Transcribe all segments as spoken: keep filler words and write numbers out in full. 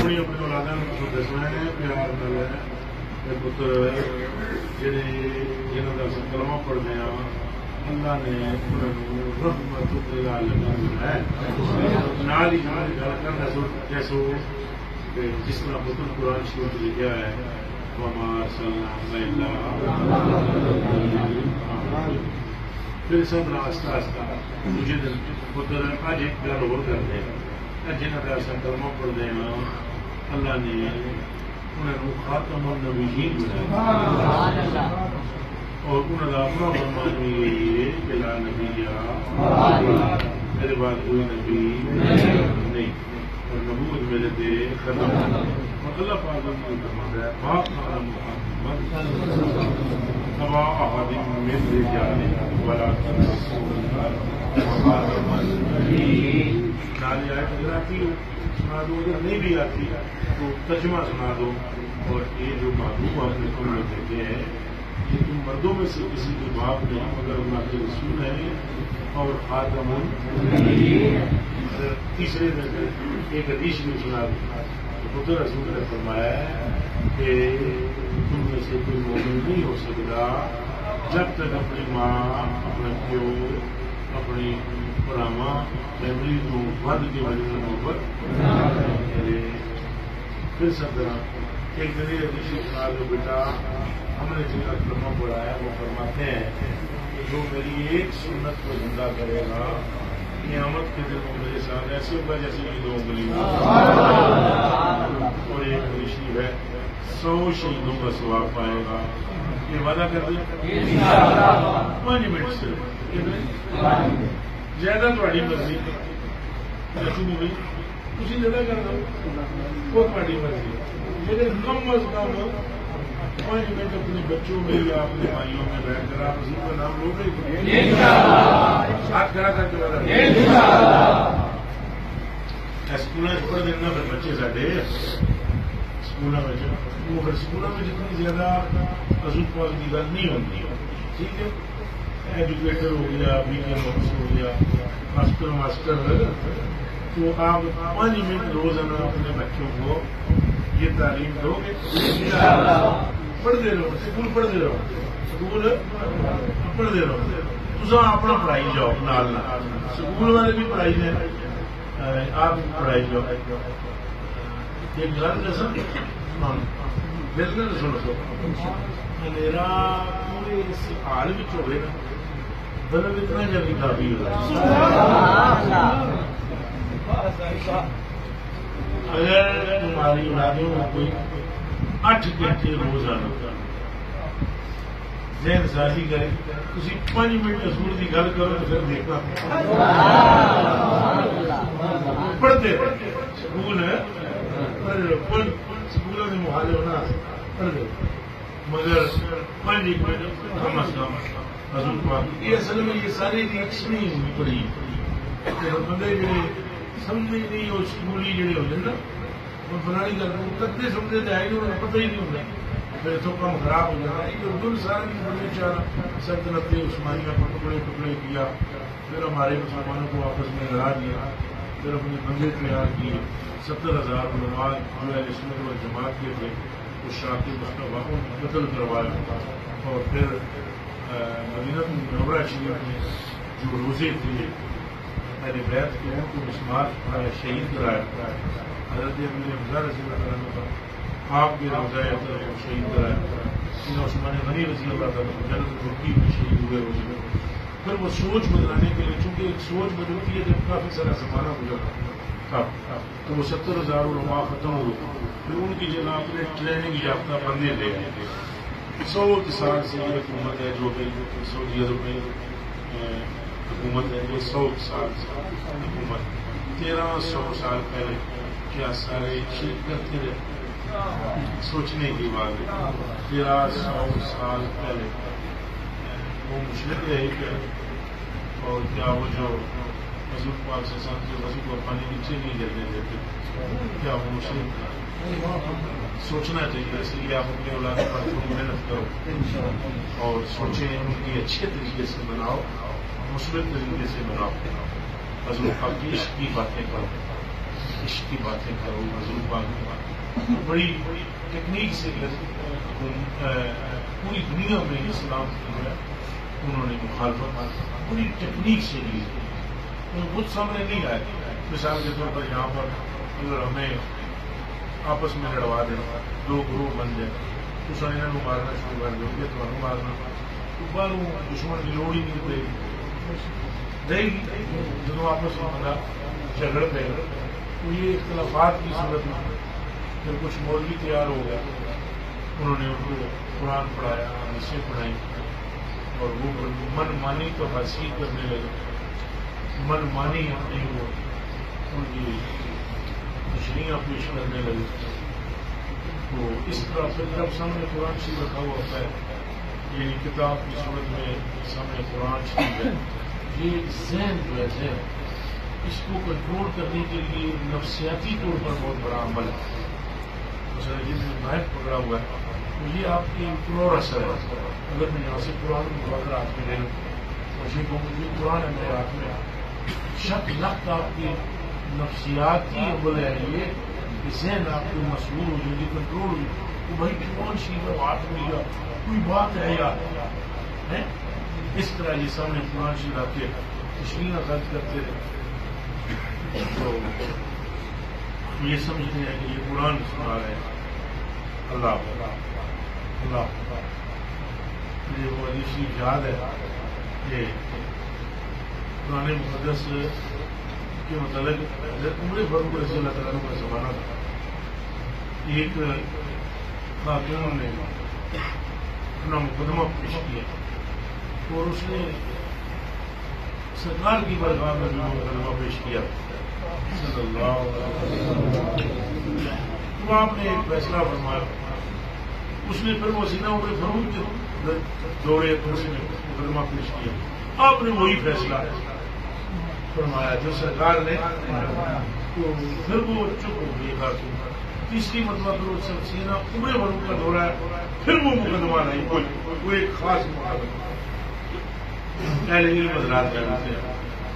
اپنی اپنی اولادوں کو دسنا ہے پیار نال پتر جڑے جنہوں کا کلمہ پڑھنے اللہ نے رحمت للعالمین ہے نال ہی گل کرنا جیسو جس طرح پتر قرآن شریف لکھا ہے وما ارسلنا پھر سب آہستہ آہستہ دوجے دن پتر اج ایک گل ہو کرتے ہیں جنہوں کا اصل کلمہ پڑھتے ہیں اللہ نے انہوں خاتم النبیین بنایا اور انہوں کا اپنا فرمان بھی یہی ہے کہ لا نبی میرے بعد کوئی نبی نہیں اور نبوت میرے دے ختم اور اللہ پاک نے فرمایا ہے پاک نام محمد ابا احد من رجال ولکن رسول اللہ وخاتم النبیین نالی آیت اگر آتی ہو سنا دو اگر نہیں بھی آتی تو ترجمہ سنا دو اور یہ جو محبوب آپ نے تم لوگ دیتے ہیں یہ تم مردوں میں سے کسی کے باپ نہیں مگر اللہ کے رسول ہیں اور خاتم تیسرے میں ایک حدیث میں سنا دو تو پتر رسول نے فرمایا ہے کہ تم میں سے کوئی مومن نہیں ہو سکتا جب تک اپنی ماں اپنے پیو اپنی پراما فیملی کو ود کی وجہ سے محبت کرے پھر سب طرح ایک دن حدیث سنا دو بیٹا ہم نے جن کا کلمہ پڑھا ہے وہ فرماتے ہیں کہ جو میری ایک سنت کو زندہ کرے گا قیامت کے دن وہ میرے ساتھ ایسے ہوگا جیسے کہ دو انگلی اور ایک حدیث ہے سو شہیدوں کا ثواب پائے گا یہ وعدہ کر دیں پانچ منٹ صرف زیادہ تھوڑی مرضی ہو گئی تھی زیادہ کر دو وہ تھوڑی مرضی لیکن کم از کم پانچ منٹ اپنے بچوں میں یا اپنے بھائیوں میں بیٹھ کر آپ اسی کا نام لو گے ہاتھ کھڑا کر کے اسکول پڑھ دینا پھر بچے ساڈے اسکولوں میں وہ پھر اسکولوں میں جتنی زیادہ حضور پاک کی گل نہیں ہوتی ٹھیک ہے ایجوکیٹر ہو گیا بی کے ماس ہو گیا ماسٹر ماسٹر تو آپ پانچ منٹ روزانہ اپنے بچوں کو یہ تعلیم دو گے پڑھتے رہو سکول پڑھتے رہو سکول پڑھتے رہو تو اپنا پڑھائی جاؤ نال نال سکول والے بھی پڑھائی دیں آپ پڑھائی جاؤ ایک گل دسا بالکل سنو میرا پورے اس حال میں ہوئے نا بلب اتنا جلدی کافی ہوگا اگر تمہاری اولادوں میں کوئی اٹھ گھنٹے روزانہ ذہن سازی کرے تھی پانچ منٹ اصول کی گل کرو تو پھر دیکھنا پڑھتے سکول سکولوں کے محالے ہونا پڑھتے مگر پانچ ایک منٹ کم از کم حضور پاک یہ اصل میں یہ ساری ریکس نہیں ہوئی پڑی بندے جڑے سمجھے نہیں اور سکولی جڑے ہو جائے نا وہ فلانی گل کدے سمجھے تو آئے انہوں نے پتہ ہی نہیں ہوتا پھر اتوں کام خراب ہو جاتا یہ اردو نے سارے بڑے چار سلطنت عثمانیہ پر ٹکڑے ٹکڑے کیا پھر ہمارے مسلمانوں کو آپس میں لڑا دیا پھر اپنے بندے تیار کیے ستر ہزار علماء جو ہے سنت و جماعت کے تھے اس شاطی مصطفیٰ کو قتل کروایا اور پھر مدینہ منورہ شریف میں جو روزے تھے میرے بیت کے ان کو مسمار شہید کرایا حضرت امیر حمزہ رضی اللہ عنہ کا آپ کے روزہ کو شہید کرایا ان عثمان غنی رضی اللہ تعالیٰ جنت ترکی میں شہید ہوئے روزے پھر وہ سوچ بدلانے کے لیے چونکہ ایک سوچ بدلتی ہے جب کافی سارا زمانہ گزرا تھا تو وہ ستر ہزار علماء ختم ہوئے پھر ان کی جگہ اپنے ٹریننگ یافتہ بندے لے گئے سو سال سے یہ حکومت ہے جو کہ سعودی عرب میں حکومت ہے یہ سو سال سے حکومت تیرہ سو سال پہلے کیا سارے شیخ کرتے رہے سوچنے کی بات ہے تیرہ سو سال پہلے وہ مشرق رہے کیا اور کیا وہ جو حضور پاک سے ساتھ جو وضو کو پانی نیچے نہیں جلنے دیتے کیا وہ مشرق سوچنا چاہیے اس لیے آپ اپنے اولاد پر تھوڑی محنت کرو اور سوچیں ان کی اچھے طریقے سے بناؤ مثبت طریقے سے بناؤ حضور پاک کی عشق کی باتیں کرو عشق کی باتیں کرو حضور پاک کی باتیں بڑی ٹیکنیک سے پوری دنیا میں اسلام کی ہے انہوں نے مخالفت پوری ٹیکنیک سے لی کچھ سامنے نہیں آئے. مثال کے طور پر یہاں پر اگر ہمیں آپس میں لڑوا دیں دو گروہ بن جائے تو سنیا کو مارنا شروع کر دو گے تو مارنا تو باہر دشمن کی لوڑ ہی نہیں پڑے گی رہے گی جب آپس میں بندہ جھگڑ پہ تو یہ اختلافات کی صورت میں پھر کچھ مولوی تیار ہو گیا انہوں نے ان کو قرآن پڑھایا حدیثیں پڑھائی اور وہ من مانی تو حاصل کرنے لگے من مانی اپنی وہ ان کی تشریحاں پیش کرنے لگے. تو اس طرح پھر جب سامنے قرآن شریف رکھا ہوا ہوتا ہے یعنی کتاب کی صورت میں سامنے قرآن شریف ہے یہ ذہن جو ہے ذہن اس کو کنٹرول کرنے کے لیے نفسیاتی طور پر بہت بڑا عمل ہے. مثلا جن میں نائب پکڑا ہوا ہے تو یہ آپ کی پرور اثر ہے. اگر میں یہاں سے قرآن مقابلہ ہاتھ میں لے لوں مجھے کو مجھے قرآن ہے میرے ہاتھ میں شک لخت آپ کی نفسیاتی عمل ہے یہ ذہن آپ کو مسئول ہو جائے گی کنٹرول ہو جائے تو بھائی کون سی ہاتھ میں یا کوئی بات ہے یا اس طرح یہ سامنے قرآن شریف آپ کے تشریح خرچ کرتے رہے تو یہ سمجھتے ہیں کہ یہ قرآن سنا رہے ہیں. اللہ اللہ مجھے وہ حدیث شریف یاد ہے کہ قرآن مقدس کے متعلق حضرت عمر فاروق رضی اللہ تعالیٰ کا زمانہ تھا. ایک خاتون نے اپنا مقدمہ پیش کیا اور اس نے سرکار کی بارگاہ میں بھی مقدمہ پیش کیا صلی اللہ علیہ وسلم. تو آپ نے ایک فیصلہ فرمایا اس نے پھر وہ سینہ عمر فاروق کے دوڑے تو اس نے مقدمہ پیش کیا آپ نے وہی فیصلہ فرمایا جو سرکار نے تو پھر وہ چپ ہو گئی خاتون. تیسری مطلب پھر وہ سب سینہ عمر فاروق کا دورہ ہے پھر وہ مقدمہ نہیں کوئی کوئی ایک خاص مقدمہ اہل علم حضرات کہتے ہیں.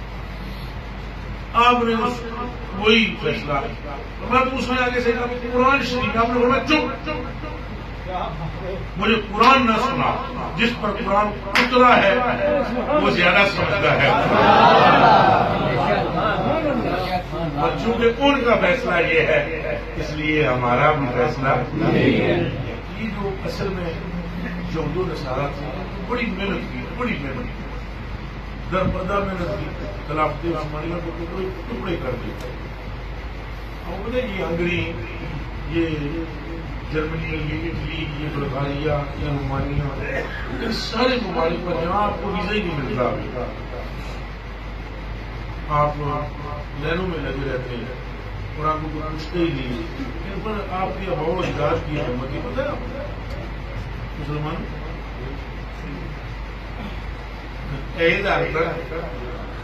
آپ نے وہی فیصلہ میں تو اس میں آگے سے قرآن شریف آپ نے بولا چپ مجھے قرآن نہ سنا جس پر قرآن اترا ہے وہ زیادہ سمجھتا ہے اور چونکہ ان کا فیصلہ یہ ہے اس لیے ہمارا بھی فیصلہ یہ جو اصل میں جو دو نصارہ تھے بڑی محنت کی بڑی محنت کی در بدہ محنت کی خلافت عثمانیہ کو ٹکڑے ٹکڑے کر دیتے. اور یہ ہنگری یہ جرمنی یہ اٹلی یہ بلغاریہ یہ رومانیہ ان سارے ممالک پر جہاں آپ کو ویزا ہی نہیں ملتا آپ لینوں میں لگے رہتے ہیں اور آپ کو کوئی پوچھتے ہی نہیں ان پر آپ کی ہوا و اجازت کی حکومت ہی پتہ ہے مسلمان